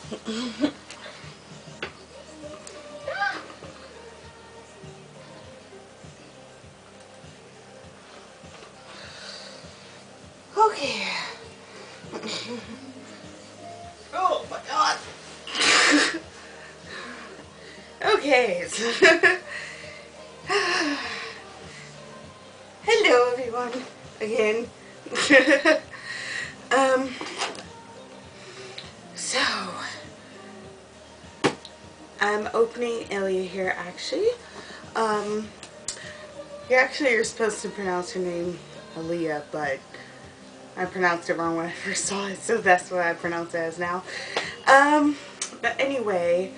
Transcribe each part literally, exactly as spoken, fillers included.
Okay. Oh my god. Okay. Hello everyone. Again. um so I'm opening Alia here actually. Um you actually are supposed to pronounce her name Alia, but I pronounced it wrong when I first saw it, so that's what I pronounce it as now. Um, but anyway,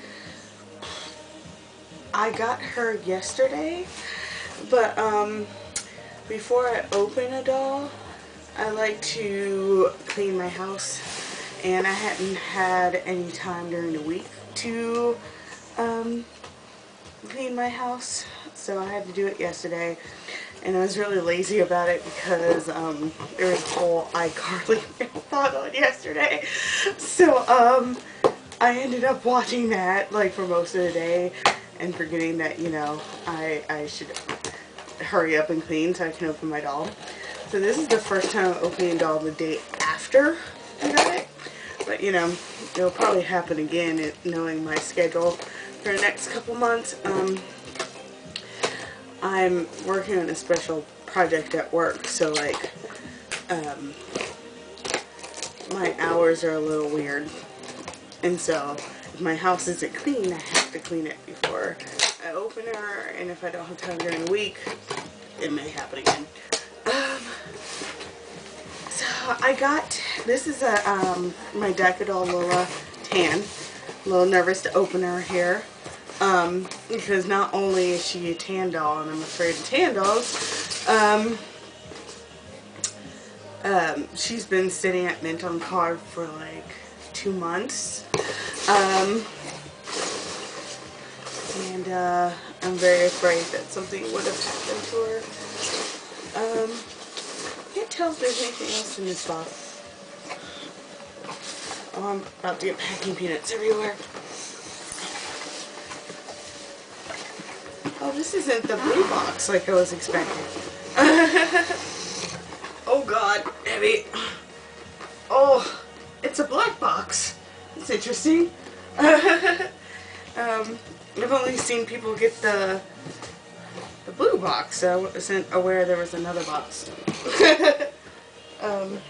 I got her yesterday, but um, before I open a doll, I like to clean my house, and I hadn't had any time during the week to um, clean my house, so I had to do it yesterday. And I was really lazy about it because um, there was a whole iCarly marathon on yesterday. So um, I ended up watching that like for most of the day and forgetting that, you know, I, I should hurry up and clean so I can open my doll. So this is the first time I'm opening a doll the day after I got it. But, you know, it'll probably happen again knowing my schedule for the next couple months. Um, I'm working on a special project at work, so like, um, my hours are a little weird, and so if my house isn't clean, I have to clean it before I open her, and if I don't have time during the week, it may happen again. Um, so I got, this is a, um, my Dikadoll Lola tan. A little nervous to open her here. Um, because not only is she a tan doll, and I'm afraid of tan dolls, um, um, she's been sitting at Mint on Card for like two months, um, and, uh, I'm very afraid that something would have happened to her. Um, can't tell if there's anything else in this box. Oh, I'm about to get packing peanuts everywhere. Oh, this isn't the blue box like I was expecting. Oh god, heavy. Oh, it's a black box. That's interesting. um, I've only seen people get the the blue box, so I wasn't aware there was another box. um,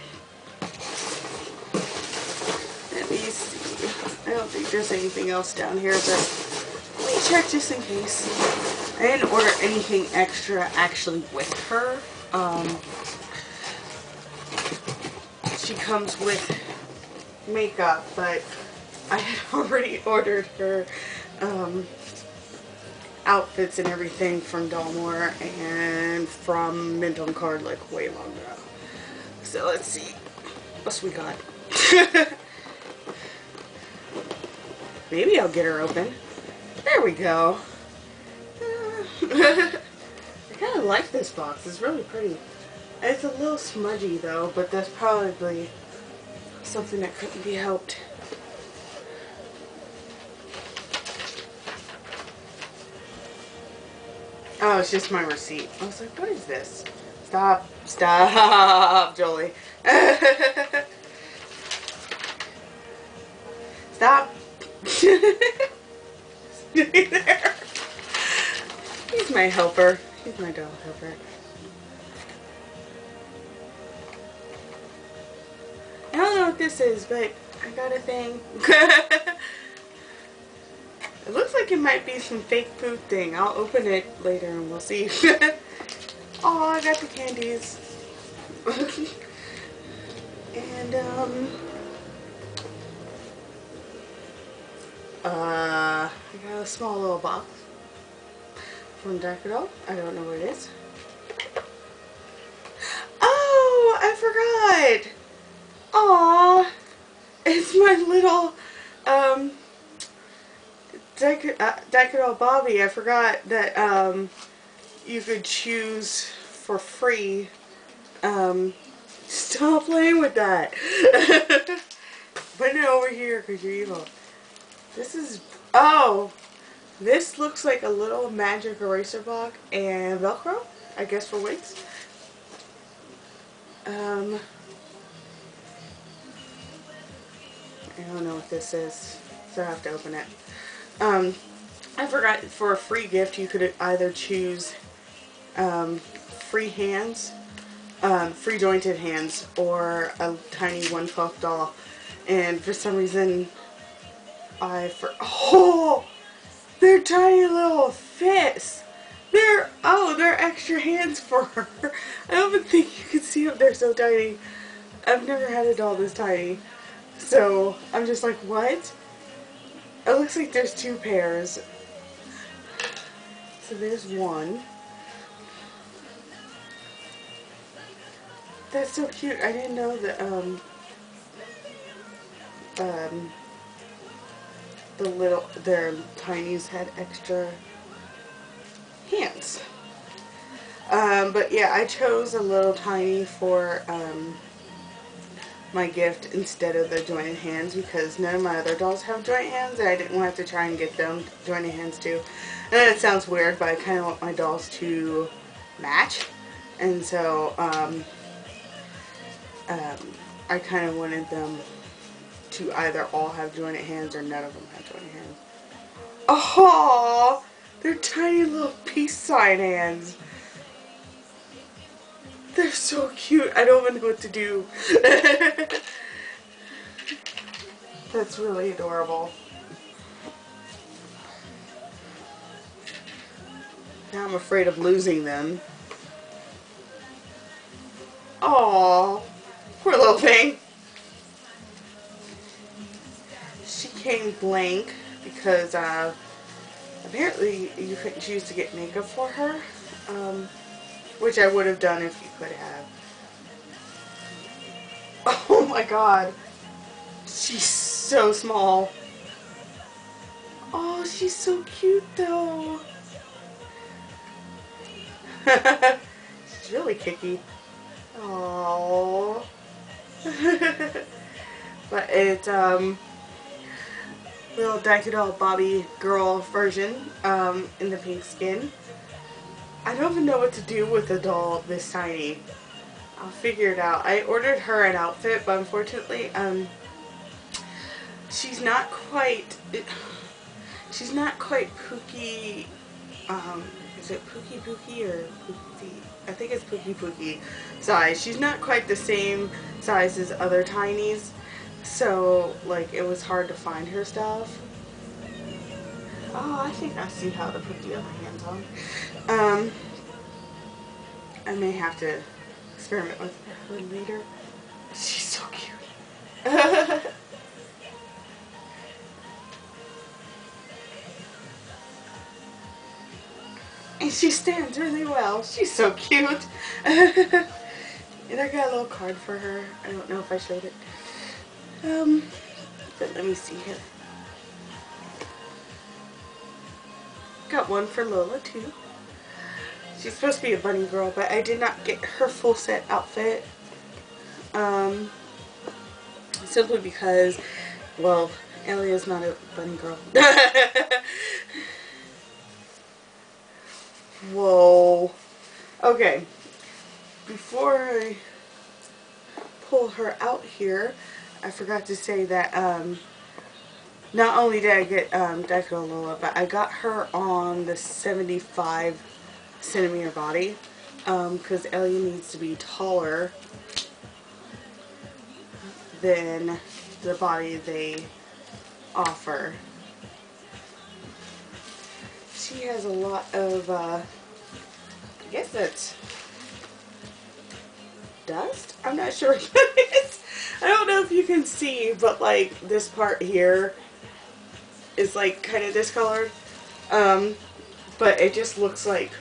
let me see. I don't think there's anything else down here, but let me check just in case. I didn't order anything extra actually with her. Um, she comes with makeup, but I had already ordered her um, outfits and everything from Dolmore and from Mint on Card like way long ago. So let's see what we got. Maybe I'll get her open. There we go. I kind of like this box. It's really pretty. It's a little smudgy though, but that's probably something that couldn't be helped. Oh, it's just my receipt. I was like, what is this? Stop. Stop, Jolie. Stop. There. He's my helper. He's my doll helper. I don't know what this is, but I got a thing. It looks like it might be some fake food thing. I'll open it later and we'll see. Oh, I got the candies. And, um... Uh, I got a small little box from Dikadoll. I don't know what it is. Oh, I forgot! Aww! It's my little, um, Dikadoll Bobby. I forgot that, um, you could choose for free. Um, stop playing with that. Put it over here because you're evil. This is, oh, this looks like a little magic eraser block and Velcro, I guess for wigs. Um, I don't know what this is, so I have to open it. Um, I forgot, for a free gift you could either choose um, free hands, um, free jointed hands, or a tiny one twelfth doll. And for some reason, I for oh, they're tiny little fists. They're oh, they're extra hands for her. I don't even think you can see them. They're so tiny. I've never had a doll this tiny, so I'm just like, what? It looks like there's two pairs. So there's one. That's so cute. I didn't know that um um the little their tinies had extra hands. Um, but yeah, I chose a little tiny for um, my gift instead of the jointed hands because none of my other dolls have joint hands and I didn't want to try and get them jointed hands too. And it sounds weird, but I kind of want my dolls to match. And so um, um, I kind of wanted them to either all have jointed hands or none of them have jointed hands. Oh, they're tiny little peace sign hands. They're so cute. I don't even know what to do. That's really adorable. Now I'm afraid of losing them. Aww, poor little thing. She came blank because uh, apparently you couldn't choose to get makeup for her, um, which I would have done if you could have. Oh my god, she's so small. Oh, she's so cute though. She's really kicky. Oh. But it's um little Dikadoll Bobby girl version um in the pink skin. I don't even know what to do with a doll this tiny. I'll figure it out. I ordered her an outfit, but unfortunately um she's not quite she's not quite Pookie. Um, is it Pookie Pookie or Pookie? I think it's Pookie Pookie size. She's not quite the same size as other tinies, so like it was hard to find her stuff. Oh, I think I see how to put the other hands on. Um, I may have to experiment with her later. She's so cute. And she stands really well. She's so cute. And I got a little card for her. I don't know if I showed it. Um, but let me see here. Got one for Lola too. She's supposed to be a bunny girl, but I did not get her full set outfit. Um, simply because, well, Alia's not a bunny girl. Whoa. Okay. Before I pull her out here, I forgot to say that um, not only did I get um, Dikadoll Lola, but I got her on the seventy-five centimeter body because um, Alia needs to be taller than the body they offer. She has a lot of, uh, I guess that's dust? I'm not sure what it is. I don't know if you can see, but like this part here is like kind of discolored. Um, but it just looks like,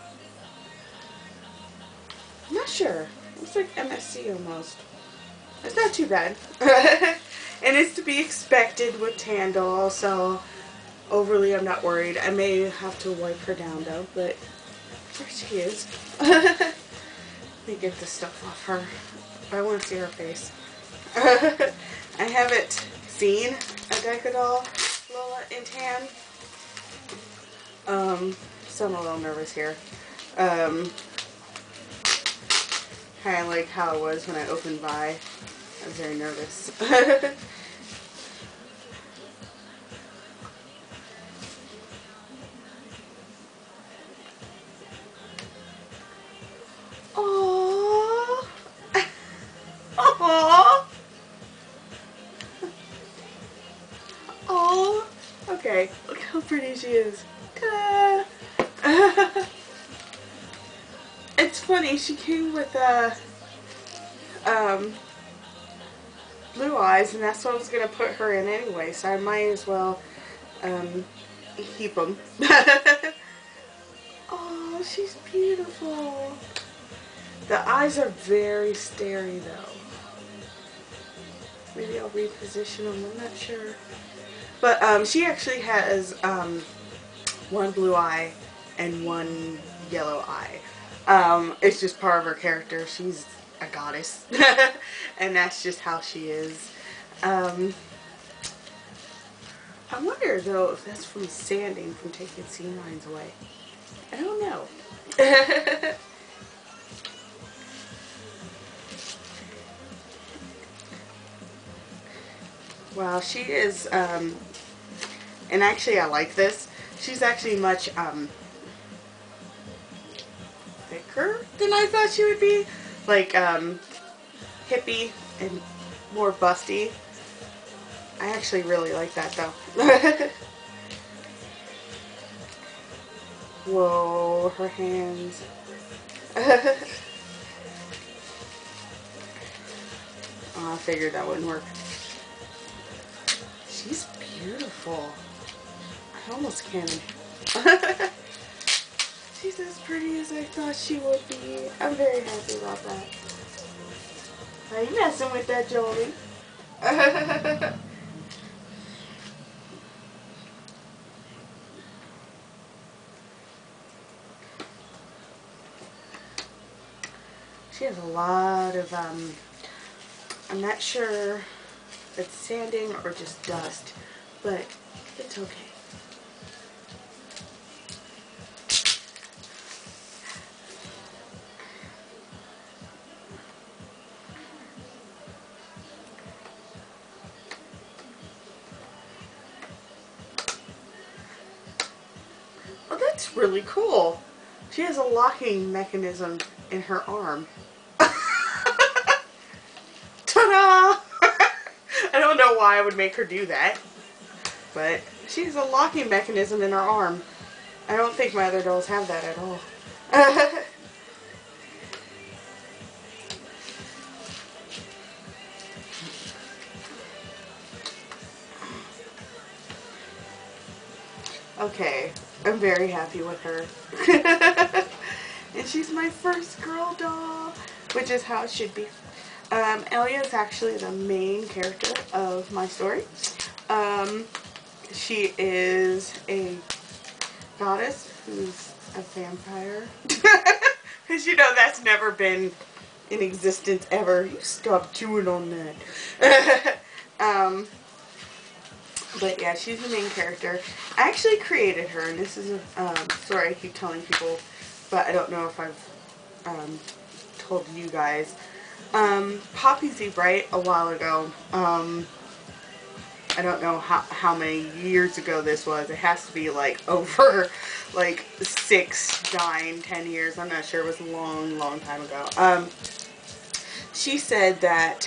I'm not sure. It looks like M S C almost. It's not too bad. And it's to be expected with tan doll, so overly I'm not worried. I may have to wipe her down though, but there she is. Let me get this stuff off her. I want to see her face. I haven't seen a Dikadoll Lola matte and tan. Um, so I'm a little nervous here. Um, kind of like how it was when I opened by. I was very nervous. Aww. Aww. Aww. Okay, look how pretty she is. Ta-da. It's funny, she came with uh, um, blue eyes, and that's what I was going to put her in anyway, so I might as well um, keep them. Oh, she's beautiful. The eyes are very starey though. Maybe I'll reposition them, I'm not sure. But um, she actually has um, one blue eye and one yellow eye. Um, it's just part of her character. She's a goddess. And that's just how she is. Um, I wonder though if that's from sanding, from taking seam lines away. I don't know. Wow, she is, um, and actually I like this. She's actually much um, thicker than I thought she would be. Like um, hippie and more busty. I actually really like that though. Whoa, her hands. Oh, I figured that wouldn't work. She's beautiful. I almost can't. She's as pretty as I thought she would be. I'm very happy about that. Are you messing with that, Jolie? She has a lot of, um, I'm not sure if it's sanding or just dust, but it's okay. Oh, that's really cool. She has a locking mechanism in her arm. Ta-da! I don't know why I would make her do that, but she has a locking mechanism in her arm. I don't think my other dolls have that at all. Okay, I'm very happy with her. And she's my first girl doll, which is how it should be. Um, Alia is actually the main character of my story. Um, she is a goddess who's a vampire. Because you know that's never been in existence ever. You stop chewing on that. um, but yeah, she's the main character. I actually created her, and this is a um, story I keep telling people, but I don't know if I've um, told you guys. Um, Poppy Zebright a while ago, um, I don't know how, how many years ago this was. It has to be like over like six, nine, ten years. I'm not sure. It was a long, long time ago. Um, she said that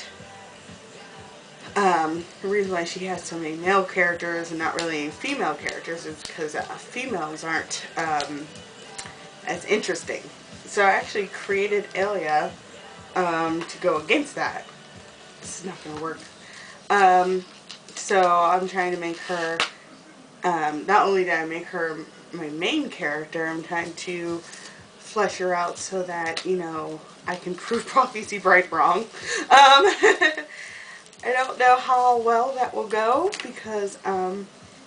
um, the reason why she has so many male characters and not really any female characters is because uh, females aren't um, as interesting. So I actually created Alia Um, to go against that. This is not going to work. Um, so I'm trying to make her, um, not only did I make her my main character, I'm trying to flesh her out so that, you know, I can prove Poppy Zebright wrong. Um, I don't know how well that will go because um,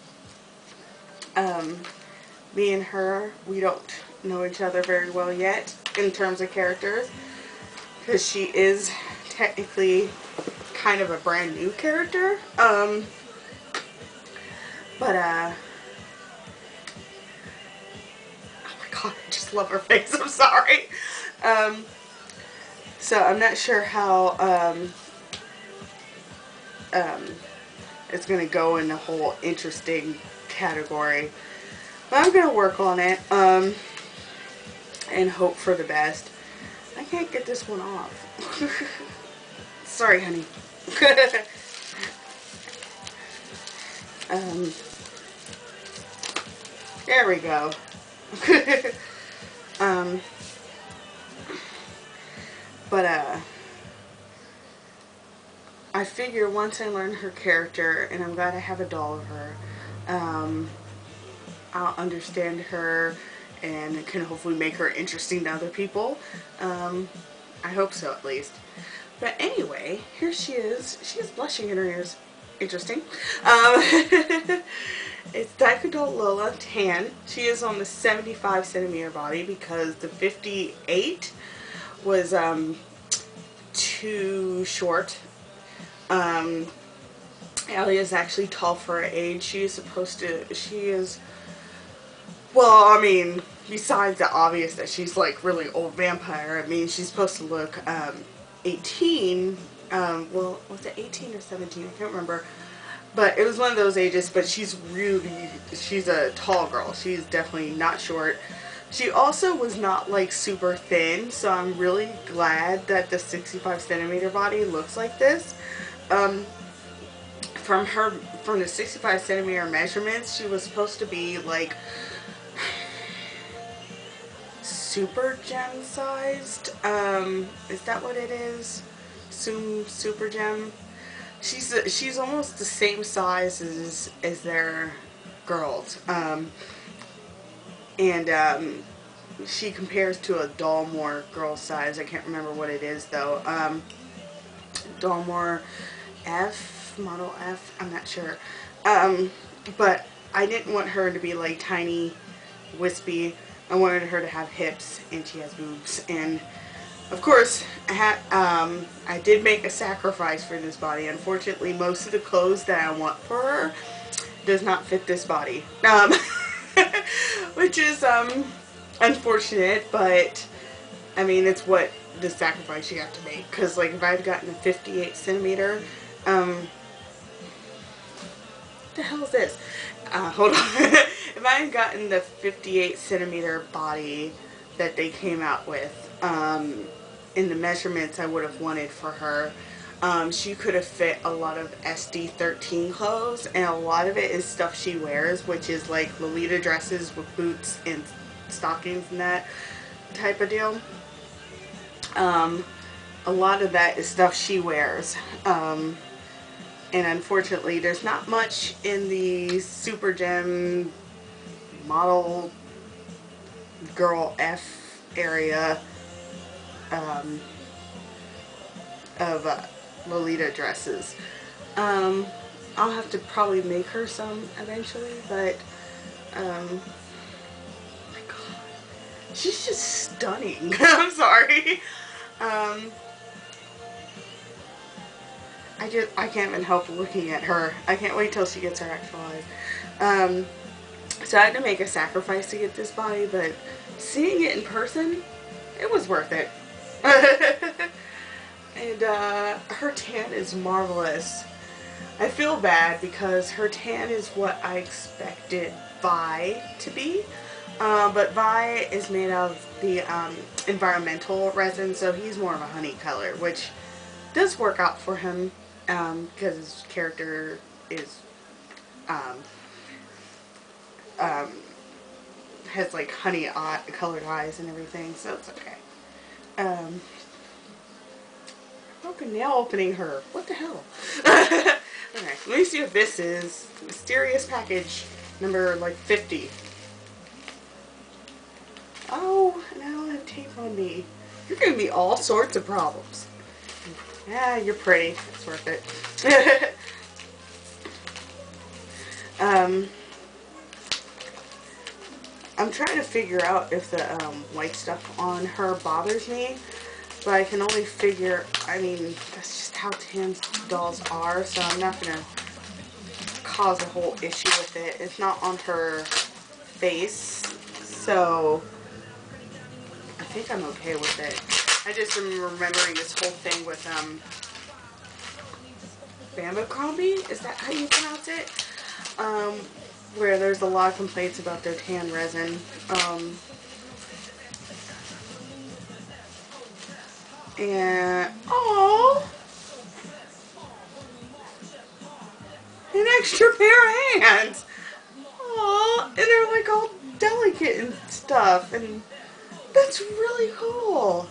um, me and her, we don't know each other very well yet in terms of characters. Because she is technically kind of a brand new character. Um, But, uh, oh my god, I just love her face, I'm sorry. Um, so I'm not sure how, um, um, it's going to go in the whole interesting category. But I'm going to work on it, um, and hope for the best. I can't get this one off. Sorry, honey. um, there we go. um, but, uh, I figure once I learn her character, and I'm glad I have a doll of her, um, I'll understand her and can hopefully make her interesting to other people. Um, I hope so, at least. But anyway, here she is. She is blushing in her ears. Interesting. Um, it's Dikadoll Lola Tan. She is on the seventy-five centimeter body because the fifty-eight was um, too short. Um, Alia is actually tall for her age. She is supposed to, she is, well, I mean, besides the obvious that she's like really old vampire, I mean, she's supposed to look um, eighteen, um, well, was it eighteen or seventeen? I can't remember. But it was one of those ages, but she's really, she's a tall girl. She's definitely not short. She also was not like super thin, so I'm really glad that the sixty-five centimeter body looks like this. Um, from her, from the sixty-five centimeter measurements, she was supposed to be like super gem sized. Um, is that what it is? Sum super gem. She's she's almost the same size as as their girls. Um, and um, she compares to a Dalmore girl size. I can't remember what it is though. Um, Dalmore F, model F. I'm not sure. Um, but I didn't want her to be like tiny, wispy. I wanted her to have hips, and she has boobs. And of course, I had um, I did make a sacrifice for this body. Unfortunately, most of the clothes that I want for her does not fit this body, um, which is um, unfortunate. But I mean, it's what the sacrifice you have to make. Because like, if I had gotten a fifty-eight centimeter, um, what the hell is this? Uh, hold on. If I had gotten the fifty-eight centimeter body that they came out with, um, in the measurements I would have wanted for her, um, she could have fit a lot of S D thirteen clothes, and a lot of it is stuff she wears, which is like Lolita dresses with boots and stockings and that type of deal. Um, a lot of that is stuff she wears. Um, And unfortunately, there's not much in the Super Gem model girl F area um, of uh, Lolita dresses. Um, I'll have to probably make her some eventually, but um, oh my god, she's just stunning. I'm sorry. Um, I just, I can't even help looking at her. I can't wait till she gets her actual eyes. Um, so I had to make a sacrifice to get this body, but seeing it in person, it was worth it. And uh, her tan is marvelous. I feel bad because her tan is what I expected Vi to be. Uh, but Vi is made of the um, environmental resin, so he's more of a honey color, which does work out for him. Um, because his character is, um, um, has like honey eye, colored eyes and everything, so it's okay. Um, broken nail opening her. What the hell? Okay, let me see if this is mysterious package number like fifty. Oh, and I don't have tape on me. You're giving me all sorts of problems. Yeah, you're pretty. It's worth it. um, I'm trying to figure out if the um, white stuff on her bothers me, but I can only figure, I mean, that's just how tan dolls are, so I'm not going to cause a whole issue with it. It's not on her face, so I think I'm okay with it. I just am remembering this whole thing with um, Abercrombie, is that how you pronounce it? Um, where there's a lot of complaints about their tan resin. Um, and, oh, an extra pair of hands. Oh, and they're like all delicate and stuff, and that's really cool.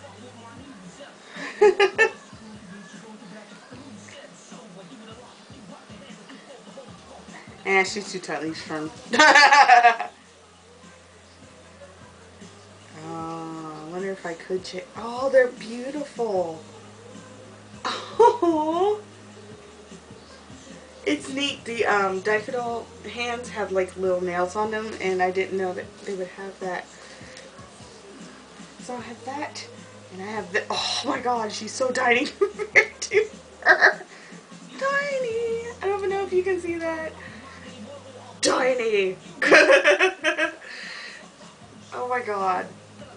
And she's too tightly firm. Oh, I wonder if I could change. Oh, they're beautiful. Oh, it's neat. The um, Dikadoll hands have like little nails on them, and I didn't know that they would have that. So I have that, and I have the. Oh my God, she's so tiny compared to her. Tiny. I don't even know if you can see that. Tiny. Oh my God.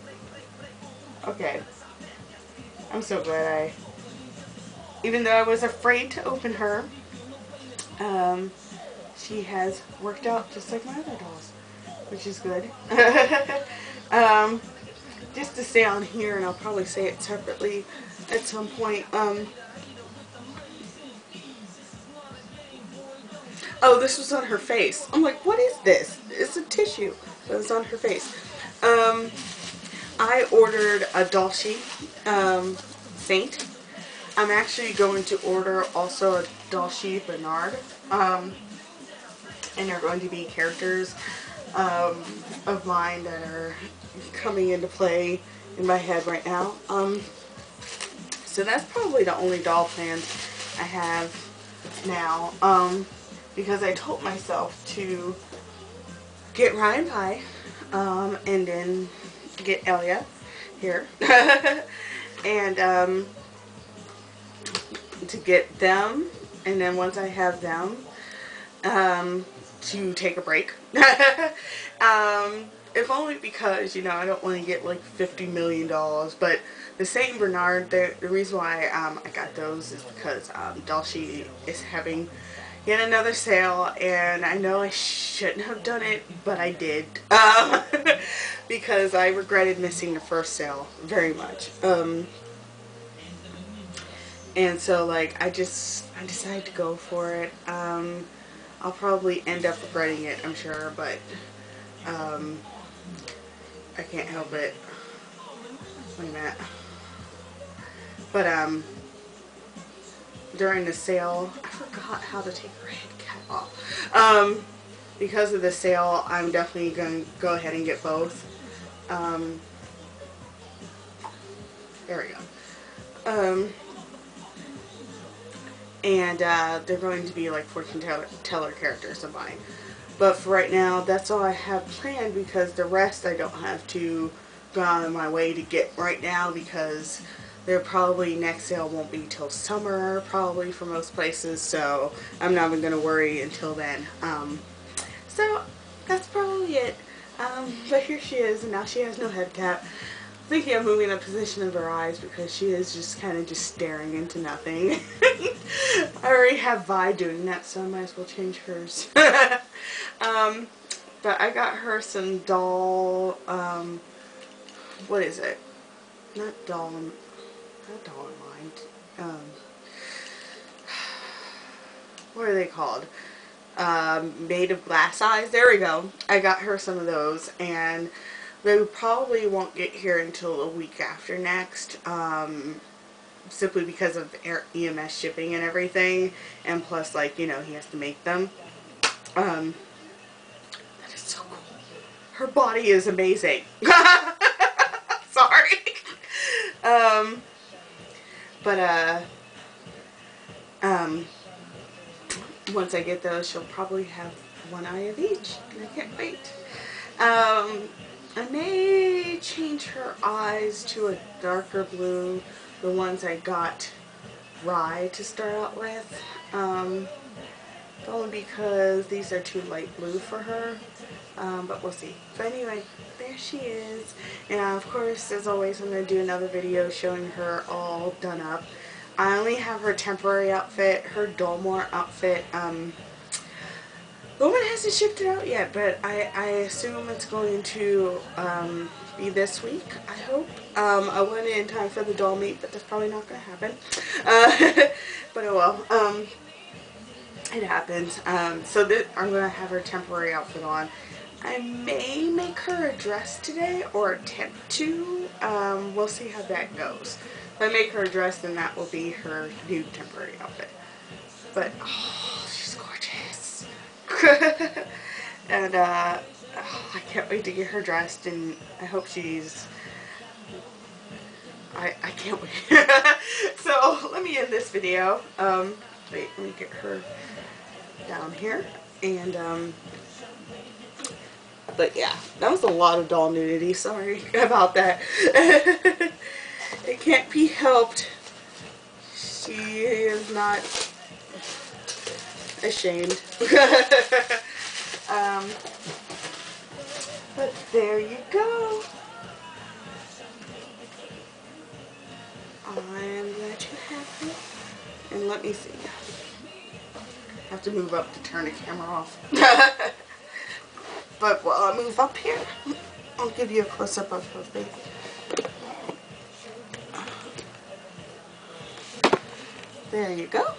Okay. I'm so glad I, even though I was afraid to open her, um, she has worked out just like my other dolls, which is good. um, just to say on here, and I'll probably say it separately at some point, um, oh, this was on her face. I'm like, what is this? It's a tissue. But it was on her face. Um, I ordered a doll sheet, um, Saint. I'm actually going to order also a doll sheet Bernard. Um, and they're going to be characters um, of mine that are coming into play in my head right now. Um, so that's probably the only doll plans I have now. Um, because I told myself to get Ryan Pie, um, and then get Alia here, and um, to get them, and then once I have them, um, to take a break. um, if only because, you know, I don't want to get like fifty million dollars, but the Saint Bernard, the, the reason why um, I got those is because um, Doll Sheet is having yet another sale, and I know I shouldn't have done it, but I did, um, because I regretted missing the first sale very much. Um, and so, like, I just, I decided to go for it. Um, I'll probably end up regretting it, I'm sure, but um, I can't help it. Wait a minute. But, um, during the sale, I forgot how to take her head cap off. Um, because of the sale, I'm definitely going to go ahead and get both. Um, there we go. Um, and uh, they're going to be like fortune teller, teller characters of mine. But for right now, that's all I have planned, because the rest I don't have to go out of my way to get right now, because they're probably, next sale won't be till summer probably for most places, so I'm not even going to worry until then. Um, so that's probably it. Um, but here she is, and now she has no head cap. I'm thinking of moving the position of her eyes, because she is just kind of just staring into nothing. I already have Vi doing that, so I might as well change hers. um, but I got her some doll, um, what is it? Not doll, not doll in mind. Um, what are they called? Um, made of glass eyes. There we go. I got her some of those, and they probably won't get here until a week after next, um, simply because of E M S shipping and everything, and plus, like, you know, he has to make them. Um, that is so cool. Her body is amazing. Sorry. um, but, uh, um, once I get those, she'll probably have one eye of each, and I can't wait. Um, I may change her eyes to a darker blue, the ones I got Rye to start out with. Um, the only only because these are too light blue for her. Um, but we'll see. But anyway, there she is. And of course, as always, I'm going to do another video showing her all done up. I only have her temporary outfit, her Dolmore outfit. Um, the woman hasn't shipped it out yet, but I, I assume it's going to um, be this week, I hope. Um, I want it in time for the doll meet, but that's probably not going to happen. Uh, but oh well. Um, it happens. Um, so this, I'm going to have her temporary outfit on. I may make her a dress today, or attempt to. Um, we'll see how that goes. If I make her a dress, then that will be her new temporary outfit. But, oh, she's gorgeous. And, uh, oh, I can't wait to get her dressed, and I hope she's, I, I can't wait. So, let me end this video. Um, wait, let me get her down here. And, um, but yeah, that was a lot of doll nudity. Sorry about that. It can't be helped. She is not ashamed. um, but there you go. I'm glad you're happy. And let me see. I have to move up to turn the camera off. But while I move up here, I'll give you a close-up of her face. There you go.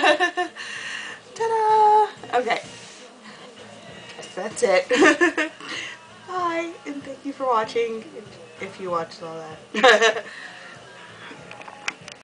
Ta-da! Okay. Guess that's it. Bye, and thank you for watching, if, if you watched all that.